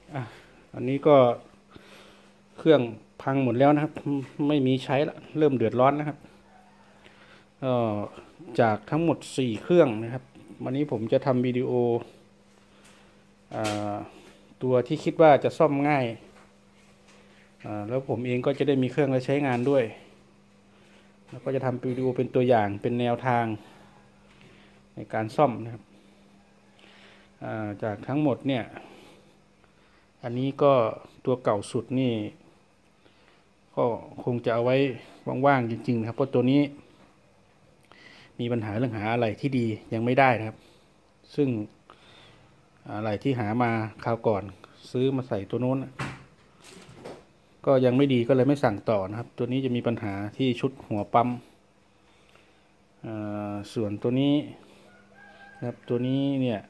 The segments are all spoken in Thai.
อ่ะอันนี้ก็เครื่องพังหมดแล้วนะครับไม่มีใช้ละเริ่มเดือดร้อนนะครับก็จากทั้งหมด4เครื่องนะครับวันนี้ผมจะทำวิดีโออ่าตัวที่คิดว่าจะซ่อมง่ายแล้วผมเองก็จะได้มีเครื่องไว้ใช้งานด้วยแล้วก็จะทำวิดีโอเป็นตัวอย่างเป็นแนวทางในการซ่อมนะครับจากทั้งหมดเนี่ยอันนี้ก็ตัวเก่าสุดนี่ก็คงจะเอาไว้ว่างๆจริงๆนะครับเพราะตัวนี้มีปัญหาเรื่องหาอะไรที่ดียังไม่ได้นะครับซึ่งอะไรที่หามาคราวก่อนซื้อมาใส่ตัวโน้นก็ยังไม่ดีก็เลยไม่สั่งต่อนะครับตัวนี้จะมีปัญหาที่ชุดหัวปั๊มส่วนตัวนี้นะครับตัวนี้เนี่ย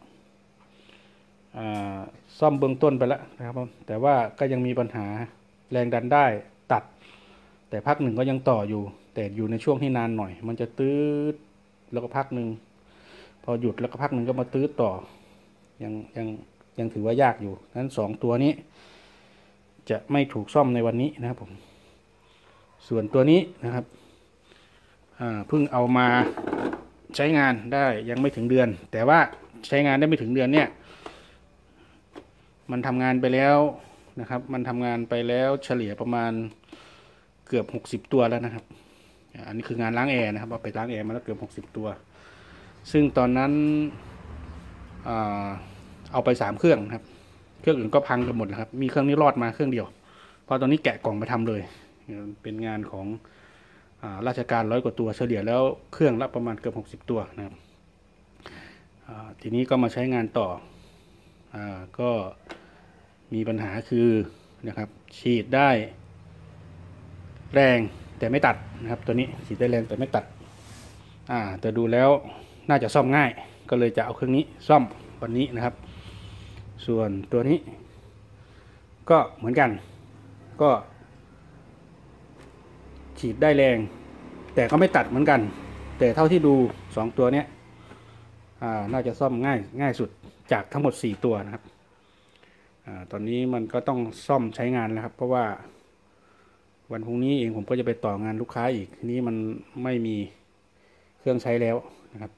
ซ่อมเบื้องต้นไปแล้วนะครับแต่ว่าก็ยังมีปัญหาแรงดันได้ตัดแต่พักหนึ่งก็ยังต่ออยู่แต่อยู่ในช่วงที่นานหน่อยมันจะตื้อแล้วก็พักหนึ่งพอหยุดแล้วก็พักหนึ่งก็มาตื้อต่อยังยังยังถือว่ายากอยู่นั้น2ตัวนี้จะไม่ถูกซ่อมในวันนี้นะครับผมส่วนตัวนี้นะครับเพิ่งเอามาใช้งานได้ยังไม่ถึงเดือนแต่ว่าใช้งานได้ไม่ถึงเดือนเนี่ยมันทำงานไปแล้วนะครับมันทำงานไปแล้วเฉลี่ยประมาณเกือบ60ตัวแล้วนะครับอันนี้คืองานล้างแอร์นะครับเอาไปล้างแอร์มาแล้วเกือบ60ตัวซึ่งตอนนั้นเอาไป3เครื่องครับเครื่องอื่นก็พังกันหมดแล้วครับมีเครื่องนี้รอดมาเครื่องเดียวเพราะตอนนี้แกะกล่องไปทำเลยเป็นงานของราชการ100 กว่าตัวเฉลี่ยแล้วเครื่องละประมาณเกือบ60ตัวนะครับทีนี้ก็มาใช้งานต่อก็มีปัญหาคือนะครับฉีดได้แรงแต่ไม่ตัดนะครับตัวนี้ฉีดได้แรงแต่ไม่ตัดแต่ดูแล้วน่าจะซ่อมง่ายก็เลยจะเอาเครื่องนี้ซ่อมวันนี้นะครับส่วนตัวนี้ก็เหมือนกันก็ฉีดได้แรงแต่ก็ไม่ตัดเหมือนกันแต่เท่าที่ดู2ตัวเนี้ยน่าจะซ่อมง่ายสุดจากทั้งหมด4ตัวนะครับตอนนี้มันก็ต้องซ่อมใช้งานแล้วครับเพราะว่าวันพรุ่งนี้เองผมก็จะไปต่องานลูกค้าอีกทีนี้มันไม่มีเครื่องใช้แล้วนะครับ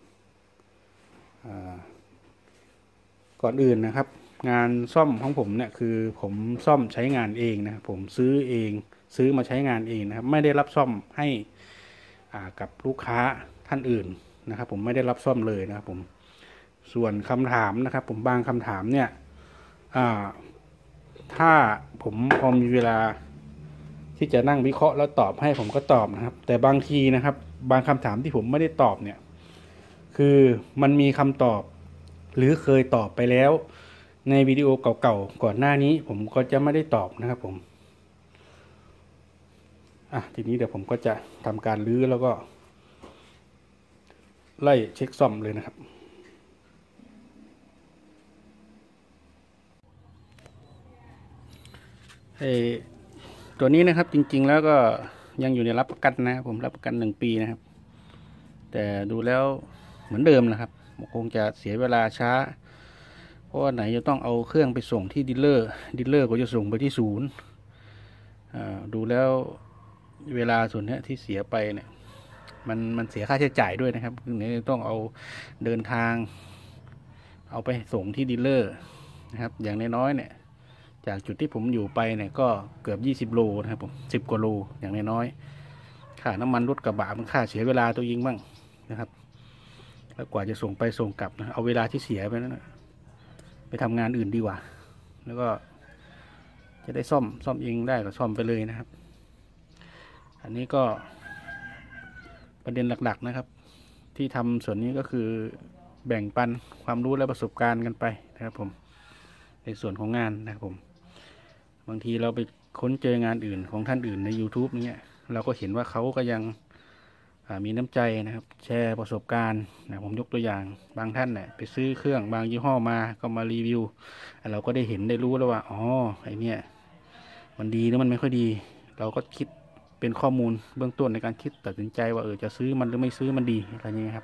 ก่อนอื่นนะครับงานซ่อมของผมเนี่ยคือผมซ่อมใช้งานเองนะครับผมซื้อเองซื้อมาใช้งานเองนะครับไม่ได้รับซ่อมให้กับลูกค้าท่านอื่นนะครับผมไม่ได้รับซ่อมเลยนะครับผมส่วนคำถามนะครับผมบางคำถามเนี่ยถ้าผมพอมีเวลาที่จะนั่งวิเคราะห์แล้วตอบให้ผมก็ตอบนะครับแต่บางทีนะครับบางคำถามที่ผมไม่ได้ตอบเนี่ยคือมันมีคำตอบหรือเคยตอบไปแล้วในวิดีโอเก่าๆก่อนหน้านี้ผมก็จะไม่ได้ตอบนะครับผมทีนี้เดี๋ยวผมก็จะทำการรื้อแล้วก็ไล่เช็คซ่อมเลยนะครับไอตัวนี้นะครับจริงๆแล้วก็ยังอยู่ในรับประกันนะครับผมรับประกัน1 ปีนะครับแต่ดูแล้วเหมือนเดิมนะครับคงจะเสียเวลาช้าเพราะว่าไหนจะต้องเอาเครื่องไปส่งที่ดีลเลอร์ก็จะส่งไปที่ศูนย์ดูแล้วเวลาส่วนนี้ที่เสียไปเนี่ยมันเสียค่าใช้จ่ายด้วยนะครับคือไหนต้องเอาเดินทางเอาไปส่งที่ดีลเลอร์นะครับอย่างน้อยๆเนี่ยจากจุดที่ผมอยู่ไปเนี่ยก็เกือบ20 โลนะครับผม10 กว่าโลอย่างน้อยๆค่าน้ำมันรถกระบะมันค่าเสียเวลาตัวเองบ้างนะครับแล้วกว่าจะส่งไปส่งกลับนะเอาเวลาที่เสียไปนั้นนะไปทำงานอื่นดีกว่าแล้วก็จะได้ซ่อมเองได้ก็ซ่อมไปเลยนะครับอันนี้ก็ประเด็นหลักๆนะครับที่ทำส่วนนี้ก็คือแบ่งปันความรู้และประสบการณ์กันไปนะครับผมในส่วนของงานนะครับผมบางทีเราไปค้นเจองานอื่นของท่านอื่นใน YouTube นี้เราก็เห็นว่าเขาก็ยังมีน้ำใจนะครับแชร์ประสบการณ์นะผมยกตัวอย่างบางท่านเนี่ยไปซื้อเครื่องบางยี่ห้อมาก็มารีวิวเราก็ได้เห็นได้รู้แล้วว่าอ๋อไอเนี้ยมันดีหรือมันไม่ค่อยดีเราก็คิดเป็นข้อมูลเบื้องต้นในการคิดตัดสินใจว่าจะซื้อมันหรือไม่ซื้อมันดีอะไรอย่างเงี้ยครับ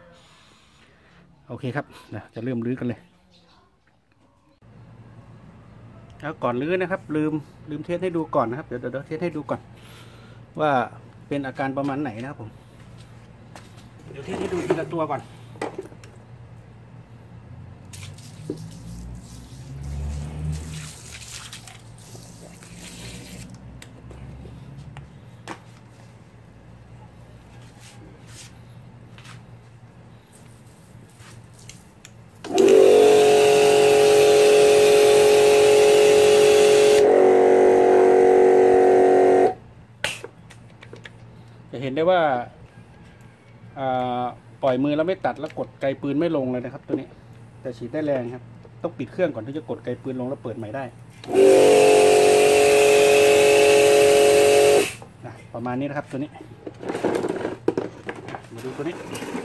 โอเคครับจะเริ่มรื้อกันเลยแล้วก่อนรื้อนะครับลืมเทสให้ดูก่อนนะครับเดี๋ยวเทสให้ดูก่อนว่าเป็นอาการประมาณไหนนะครับผมเดี๋ยวเทสให้ดูทีละตัวก่อนจะเห็นได้ว่าปล่อยมือแล้วไม่ตัดแล้วกดไกปืนไม่ลงเลยนะครับตัวนี้แต่ฉีดได้แรงครับต้องปิดเครื่องก่อนที่จะกดไกปืนลงแล้วเปิดใหม่ได้ประมาณนี้นะครับตัวนี้มาดูตัวนี้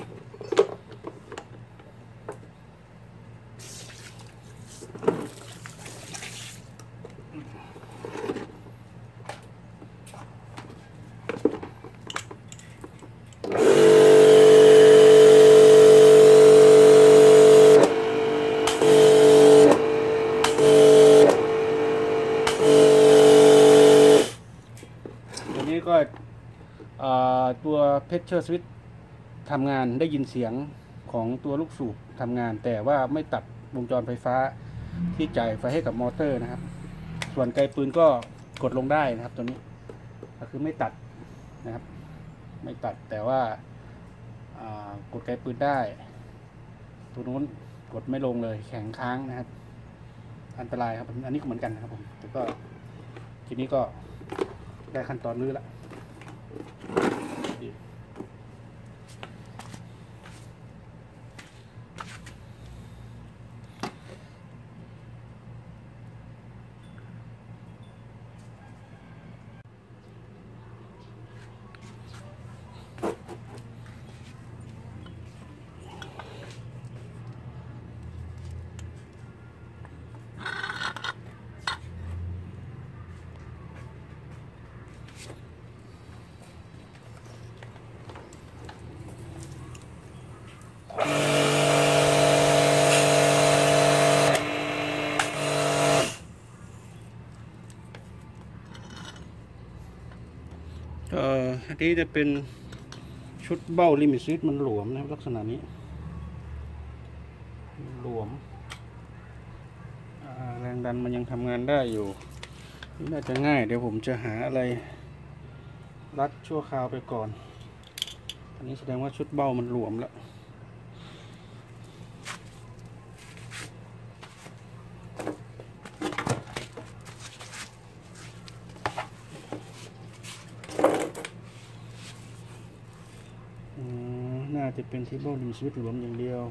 ก็ตัวเพชเชอร์สวิตช์ทำงานได้ยินเสียงของตัวลูกสูบทำงานแต่ว่าไม่ตัดวงจรไฟฟ้าที่จ่ายไฟให้กับมอเตอร์นะครับส่วนไกปืนก็กดลงได้นะครับตัวนี้ก็คือไม่ตัดนะครับไม่ตัดแต่ว่ากดไกปืนได้ตัวนู้นกดไม่ลงเลยแข็งค้างนะครับอันตรายครับอันนี้ก็เหมือนกันนะครับผมแต่ก็ทีนี้ก็ได้ขั้นตอนรื้อละอันนี้จะเป็นชุดเบ้าลิมิตสวิตช์มันหลวมนะครับลักษณะนี้หลวมแรงดันมันยังทำงานได้อยู่นี่น่าจะง่ายเดี๋ยวผมจะหาอะไรรัดชั่วคราวไปก่อนอันนี้แสดงว่าชุดเบ้ามันหลวมแล้วน่าจะเป็นที่เบ้าลิมิตสวิตช์หลวมอย่างเดียว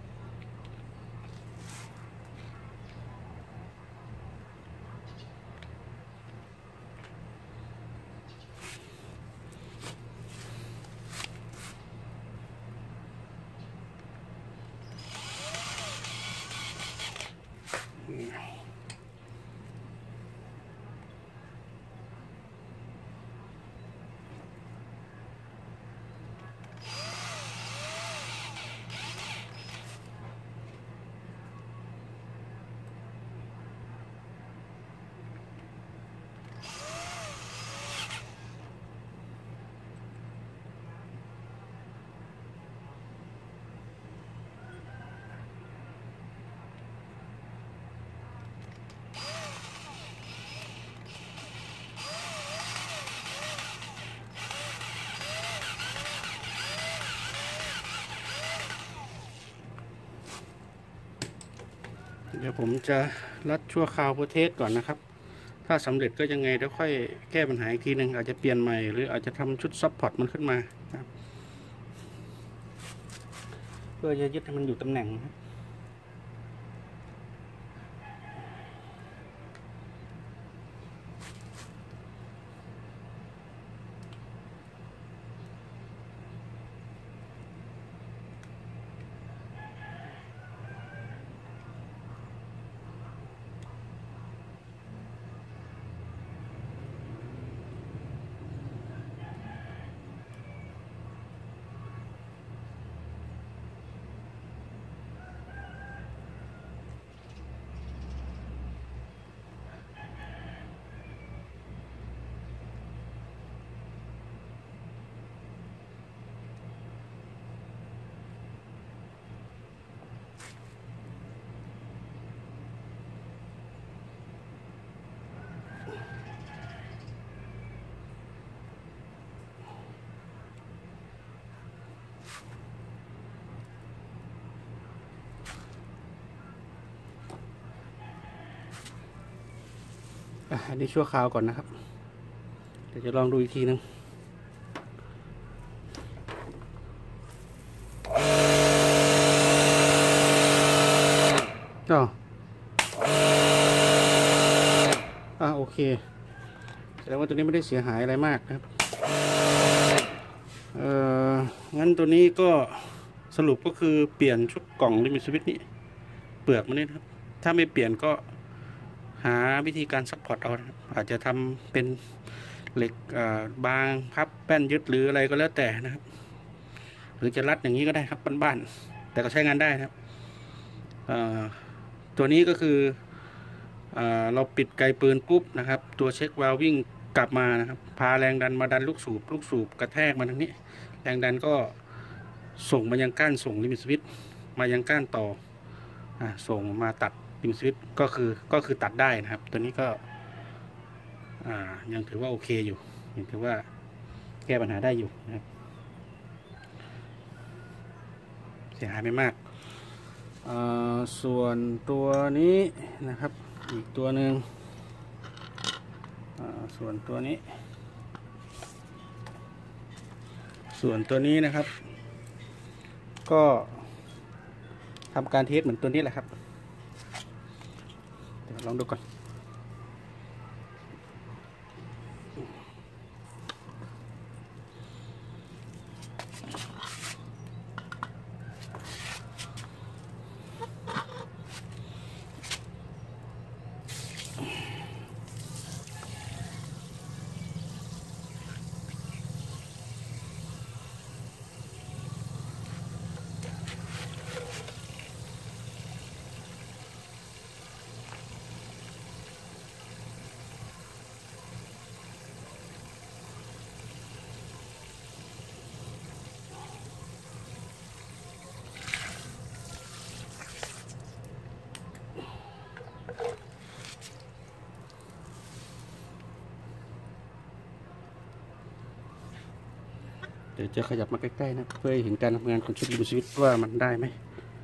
เดี๋ยวผมจะรัดชั่วคราวเพื่อเทสก่อนนะครับถ้าสำเร็จก็ยังไงเดี๋ยวค่อยแก้ปัญหาอีกทีหนึ่งอาจจะเปลี่ยนใหม่หรืออาจจะทำชุดซัพพอร์ตมันขึ้นมาครับเพื่อจะยึดให้มันอยู่ตำแหน่งครับอันนี้ชั่วคราวก่อนนะครับเดี๋ยวจะลองดูอีกทีนึงโอเคแสดงว่าตัวนี้ไม่ได้เสียหายอะไรมากนะครับงั้นตัวนี้ก็สรุปก็คือเปลี่ยนชุดกล่องลิมิตสวิตช์นี้เปลือกมันนี่นะครับถ้าไม่เปลี่ยนก็หาวิธีการซัพพอร์ตเอาอาจจะทำเป็นเหล็กบางพับแป้นยึดหรืออะไรก็แล้วแต่นะครับหรือจะรัดอย่างนี้ก็ได้ครับบ้านๆแต่ก็ใช้งานได้นะครับตัวนี้ก็คือเราปิดไกปืนปุ๊บนะครับตัวเช็ควาล์ววิ่งกลับมานะครับพาแรงดันมาดันลูกสูบกระแทกมาทางนี้แรงดันก็ส่งมายังก้านส่งลิมิตสวิตช์มายังก้านต่อส่งมาตัดลิมิตสวิตช์ก็คือตัดได้นะครับตัวนี้ก็ยังถือว่าโอเคอยู่ยังถือว่าแก้ปัญหาได้อยู่นะครับเสียหายไม่มากส่วนตัวนี้นะครับอีกตัวหนึ่งส่วนตัวนี้นะครับก็ทำการเทสเหมือนตัวนี้แหละครับเดี๋ยวลองดูก่อนเดี๋ยวจะขยับมาใกล้ๆนะเพื่อให้เห็นการทำงานของชุดลิมิตสวิตช์ว่ามันได้ไหม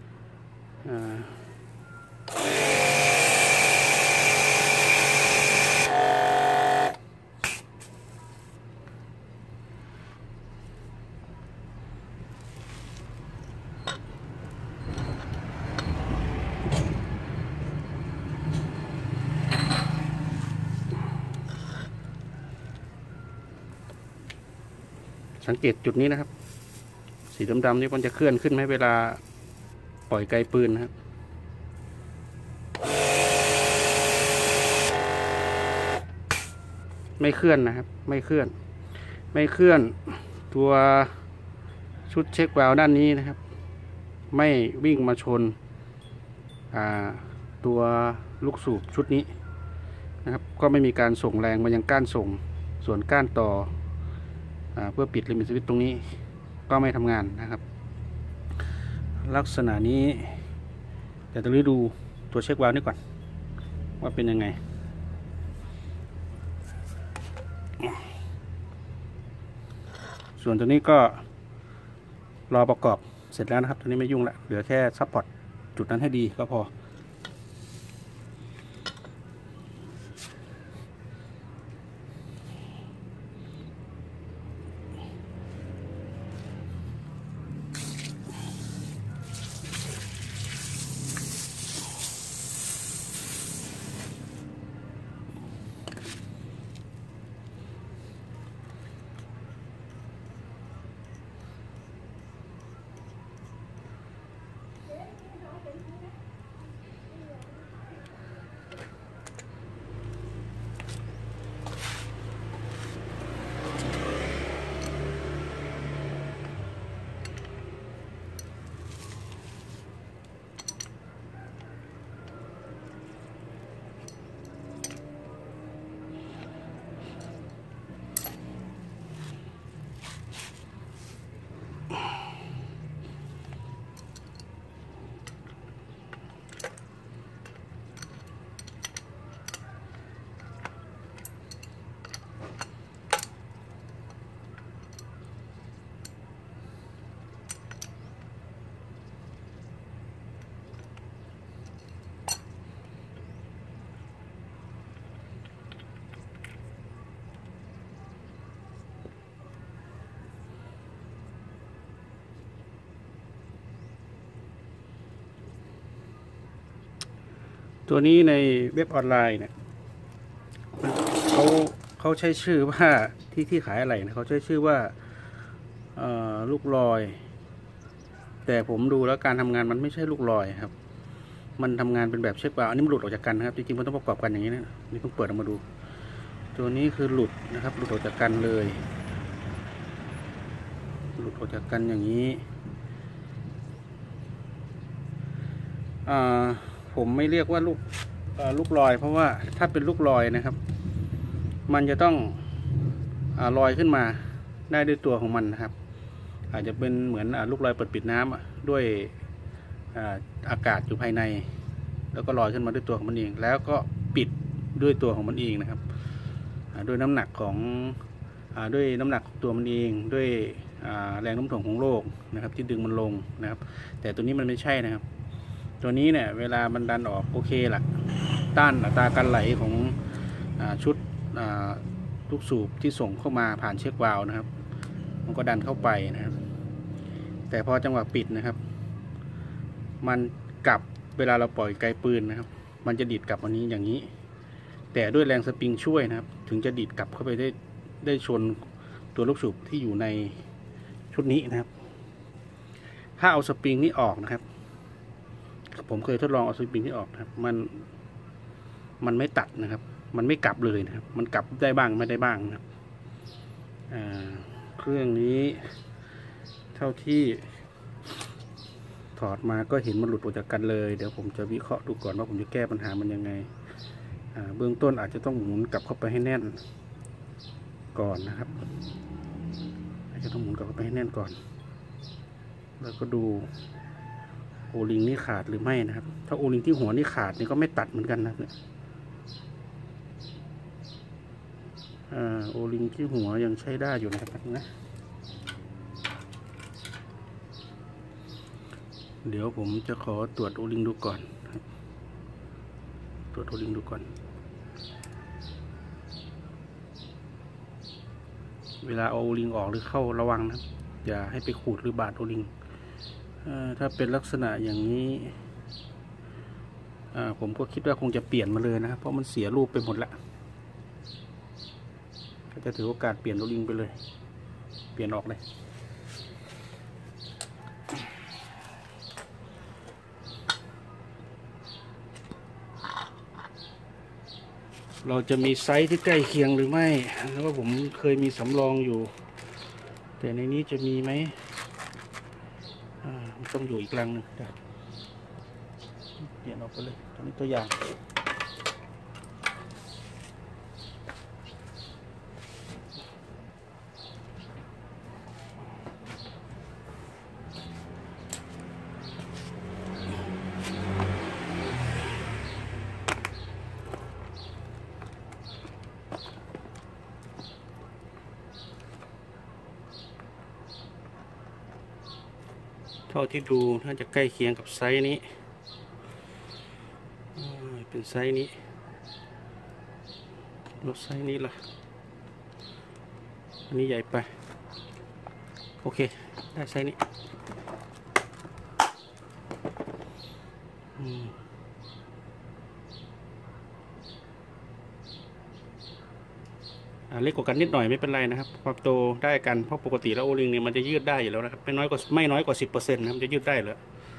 สังเกตจุดนี้นะครับสีดำๆนี่มันจะเคลื่อนขึ้นไหมเวลาปล่อยไกปืนนะครับไม่เคลื่อนนะครับไม่เคลื่อนตัวชุดเช็ควาล์วด้านนี้นะครับไม่วิ่งมาชนตัวลูกสูบชุดนี้นะครับก็ไม่มีการส่งแรงมายังก้านส่งส่วนก้านต่อเพื่อปิดลิมิตสวิตช์ตรงนี้ก็ไม่ทำงานนะครับลักษณะนี้เดี๋ยวต้องดูตัวเช็ควาล์วนี้ก่อนว่าเป็นยังไงส่วนตัวนี้ก็รอประกอบเสร็จแล้วนะครับตัวนี้ไม่ยุ่งละเหลือแค่ซัพพอร์ตจุดนั้นให้ดีก็พอตัวนี้ในเว็บออนไลน์เนี่ยเขาเขาใช้ชื่อว่าที่ขายอะไรนะเขาใช้ชื่อว่าลูกลอย แต่ผมดูแล้วการทำงานมันไม่ใช่ลูกลอยครับมันทำงานเป็นแบบเช็ควาล์วอันนี้มันหลุดออกจากกันนะครับจริงๆมันต้องประกอบกันอย่างนี้นะนี่เพิ่งเปิดออกมาดูตัวนี้คือหลุดนะครับหลุดออกจากกันเลยหลุดออกจากกันอย่างนี้ผมไม่เรียกว่าลูกลอยเพราะว่าถ้าเป็นลูกลอยนะครับมันจะต้องลอยขึ้นมาได้ด้วยตัวของมันนะครับอาจจะเป็นเหมือนลูกลอยเปิดปิดน้ำด้วยอากาศอยู่ภายในแล้วก็ลอยขึ้นมาด้วยตัวของมันเองแล้วก็ปิดด้วยตัวของมันเองนะครับด้วยน้ำหนักของด้วยน้ำหนักตัวมันเองด้วยแรงโน้มถ่วงของโลกนะครับที่ดึงมันลงนะครับแต่ตัวนี้มันไม่ใช่นะครับตัวนี้เนี่ยเวลามันดันออกโอเคล่ะต้านอัตราการไหลของชุดลูกสูบที่ส่งเข้ามาผ่านเช็ควาล์วนะครับมันก็ดันเข้าไปนะครับแต่พอจังหวะปิดนะครับมันกลับเวลาเราปล่อยไกปืนนะครับมันจะดีดกลับอันนี้อย่างนี้แต่ด้วยแรงสปริงช่วยนะครับถึงจะดีดกลับเข้าไปได้ชนตัวลูกสูบที่อยู่ในชุดนี้นะครับถ้าเอาสปริงนี้ออกนะครับผมเคยทดลองเอาสปริงที่ออกนะครับมันไม่ตัดนะครับมันไม่กลับเลยนะครับมันกลับได้บ้างไม่ได้บ้างนะครับเครื่องนี้เท่าที่ถอดมาก็เห็นมันหลุดออกจากกันเลยเดี๋ยวผมจะวิเคราะห์ดูก่อนว่าผมจะแก้ปัญหามันยังไงเบื้องต้นอาจจะต้องหมุนกลับเข้าไปให้แน่นก่อนนะครับอาจจะต้องหมุนกลับเข้าไปให้แน่นก่อนแล้วก็ดูโอลิงนี่ขาดหรือไม่นะครับถ้าโอลิงที่หัวนี่ขาดนี่ก็ไม่ตัดเหมือนกันนะเนี่ยโอลิงที่หัวยังใช้ได้อยู่นะครับนะเดี๋ยวผมจะขอตรวจโอลิงดูก่อนครับตรวจโอลิงดูก่อนเวลาเอาโอลิงออกหรือเข้าระวังนะครับอย่าให้ไปขูดหรือบาดโอลิงถ้าเป็นลักษณะอย่างนี้ผมก็คิดว่าคงจะเปลี่ยนมาเลยนะครับเพราะมันเสียรูปไปหมดแล้วก็จะถือโอกาสเปลี่ยนโอลิงไปเลยเปลี่ยนออกเลยเราจะมีไซส์ที่ใกล้เคียงหรือไม่แล้วก็ผมเคยมีสำรองอยู่แต่ในนี้จะมีไหมต้องอยู่อีกรังหนึ่งเปลี่ยนออกไปเลยตัวนี้ตัวอย่างเท่าที่ดูน่าจะใกล้เคียงกับไซส์นี้เป็นไซส์นี้แล้วไซส์นี้ล่ะอันนี้ใหญ่ไปโอเคได้ไซส์นี้เล็กกว่ากันนิดหน่อยไม่เป็นไรนะครับความโตได้กันเพราะปกติแล้วโอลิงเนี่ยมันจะยืดได้อยู่แล้วนะครับไม่น้อยกว่า 10%นะมันจะยืดได้เลย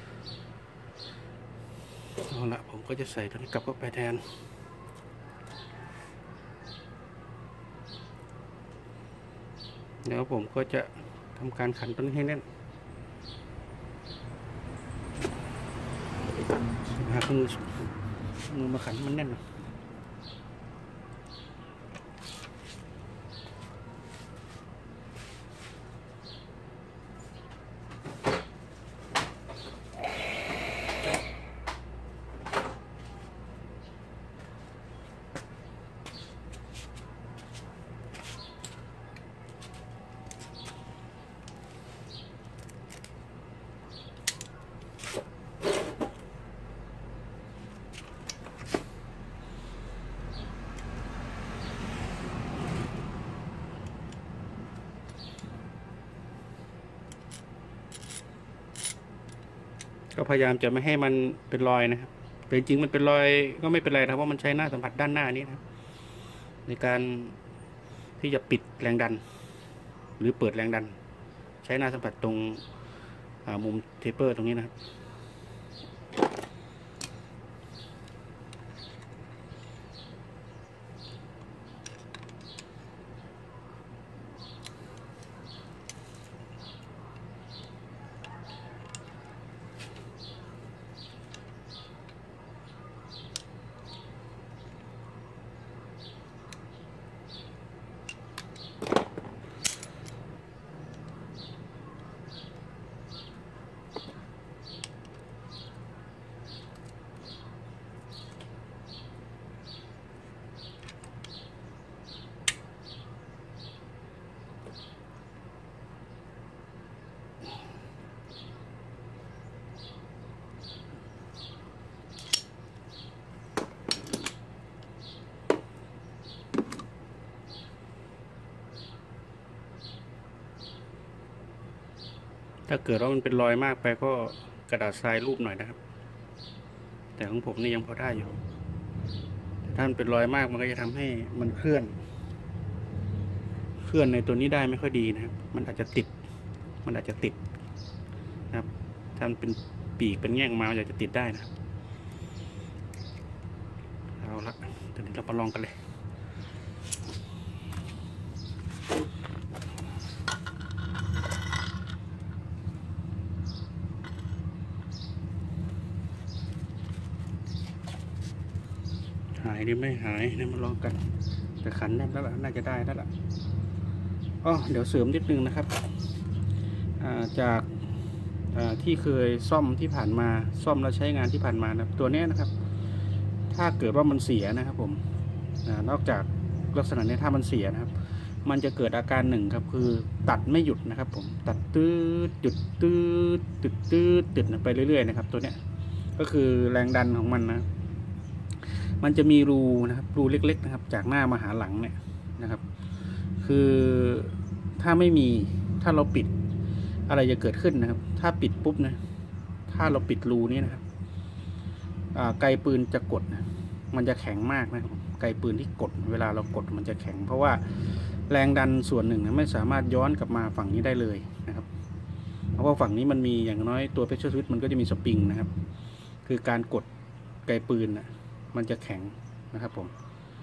เอาละผมก็จะใส่ตัวนี้กลับเข้าไปแทนแล้วผมก็จะทำการขันตัวนี้ให้แน่นหาเครื่องมือมาขันมันแน่นก็พยายามจะไม่ให้มันเป็นรอยนะครับแต่จริงมันเป็นรอยก็ไม่เป็นไรนะเพราะมันใช้หน้าสัมผัสด้านหน้านี้นะในการที่จะปิดแรงดันหรือเปิดแรงดันใช้หน้าสัมผัสตรงมุมเทปเปอร์ตรงนี้นะครับถ้าเกิดว่ามันเป็นรอยมากไปก็กระดาษทรายรูปหน่อยนะครับแต่ของผมนี่ยังพอได้อยู่แต่ถ้ามันเป็นรอยมากมันก็จะทำให้มันเคลื่อนในตัวนี้ได้ไม่ค่อยดีนะครับมันอาจจะติดนะครับถ้ามันเป็นปีกเป็นแง่งมามันอาจจะติดได้นะเอาละตอนนี้เรามาลองกันเลยหายหรือไม่หายเนี่ยมาลองกันแต่ขันแน่นแล้วล่ะน่าจะได้แล้วล่ะเดี๋ยวเสริมนิดนึงนะครับจากที่เคยซ่อมที่ผ่านมาซ่อมแล้วใช้งานที่ผ่านมานะตัวนี้นะครับถ้าเกิดว่ามันเสียนะครับผมนอกจากลักษณะนี้ถ้ามันเสียนะครับมันจะเกิดอาการหนึ่งครับคือตัดไม่หยุดนะครับผมตัดตืดหยุดตืดติดไปเรื่อยๆนะครับตัวเนี้ยก็คือแรงดันของมันนะมันจะมีรูนะครับรูเล็กๆนะครับจากหน้ามาหาหลังเนี่ยนะครับคือถ้าไม่มีถ้าเราปิดอะไรจะเกิดขึ้นนะครับถ้าปิดปุ๊บนะถ้าเราปิดรูนี้นะครับไกปืนจะกดนะมันจะแข็งมากนะครับไกปืนที่กดเวลาเรากดมันจะแข็งเพราะว่าแรงดันส่วนหนึ่งนะไม่สามารถย้อนกลับมาฝั่งนี้ได้เลยนะครับเพราะว่าฝั่งนี้มันมีอย่างน้อยตัวเพชรสวิตมันก็จะมีสปริงนะครับคือการกดไกปืนนะมันจะแข็งนะครับผม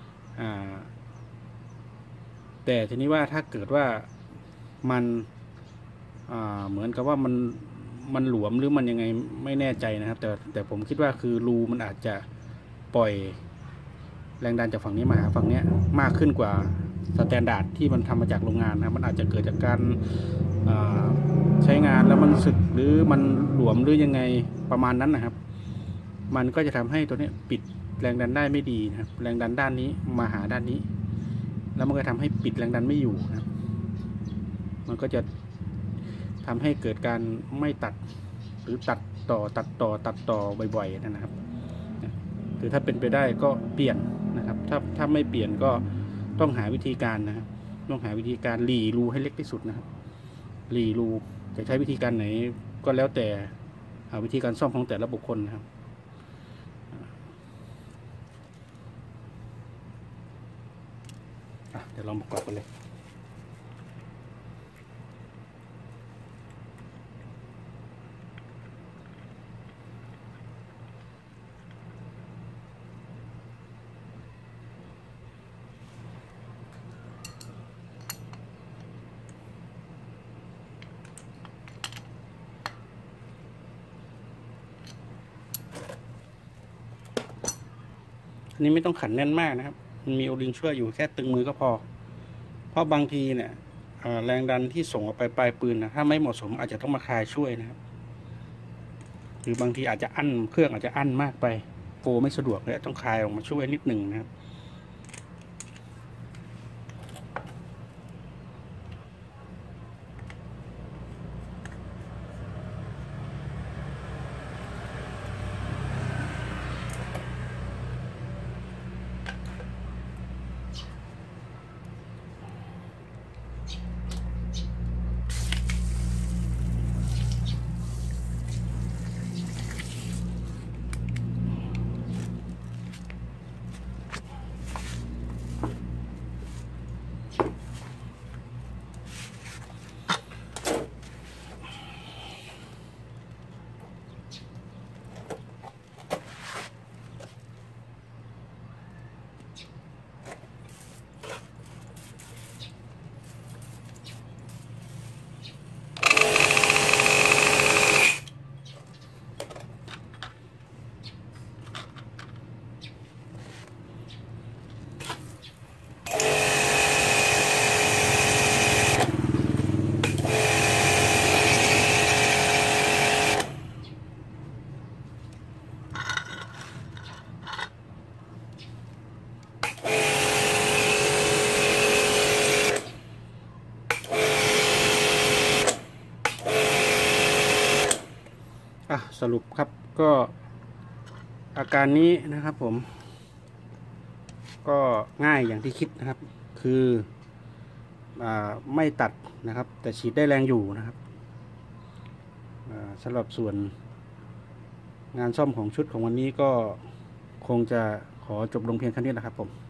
แต่ทีนี้ว่าถ้าเกิดว่ามันเหมือนกับว่ามันหลวมหรือมันยังไงไม่แน่ใจนะครับแต่ผมคิดว่าคือรูมันอาจจะปล่อยแรงดันจากฝั่งนี้มาหาฝั่งนี้มากขึ้นกว่าสแตนดาร์ดที่มันทำมาจากโรงงานนะมันอาจจะเกิดจากการใช้งานแล้วมันสึกหรือมันหลวมหรือยังไงประมาณนั้นนะครับมันก็จะทำให้ตัวนี้ปิดแรงดันได้ไม่ดีนะครับแรงดันด้านนี้มาหาด้านนี้แล้วมันก็ทำให้ปิดแรงดันไม่อยู่นะครับมันก็จะทำให้เกิดการไม่ตัดหรือตัดต่อบ่อยๆนะครับคือถ้าเป็นไปได้ก็เปลี่ยนนะครับถ้าไม่เปลี่ยนก็ต้องหาวิธีการนะครับต้องหาวิธีการหลีรูให้เล็กที่สุดนะครับหลีรูจะใช้วิธีการไหนก็แล้วแต่วิธีการซ่อมของแต่ละบุคคลนะครับเดี๋ยวลองประกอบกันเลยอันนี้ไม่ต้องขันแน่นมากนะครับมันมีโอลิงช่วยอยู่แค่ตึงมือก็พอเพราะบางทีเนี่ยแรงดันที่ส่งออกไปปลายปืนนะถ้าไม่เหมาะสมอาจจะต้องมาคลายช่วยนะครับหรือบางทีอาจจะอั้นเครื่องอาจจะอั้นมากไปโฟไม่สะดวกเลยต้องคลายออกมาช่วยนิดหนึ่งนะครับสรุปครับก็อาการนี้นะครับผมก็ง่ายอย่างที่คิดนะครับ คือไม่ตัดนะครับ แต่ฉีดได้แรงอยู่นะครับสำหรับส่วนงานซ่อมของชุดของวันนี้ก็คงจะขอจบลงเพียงแค่นี้นะครับผม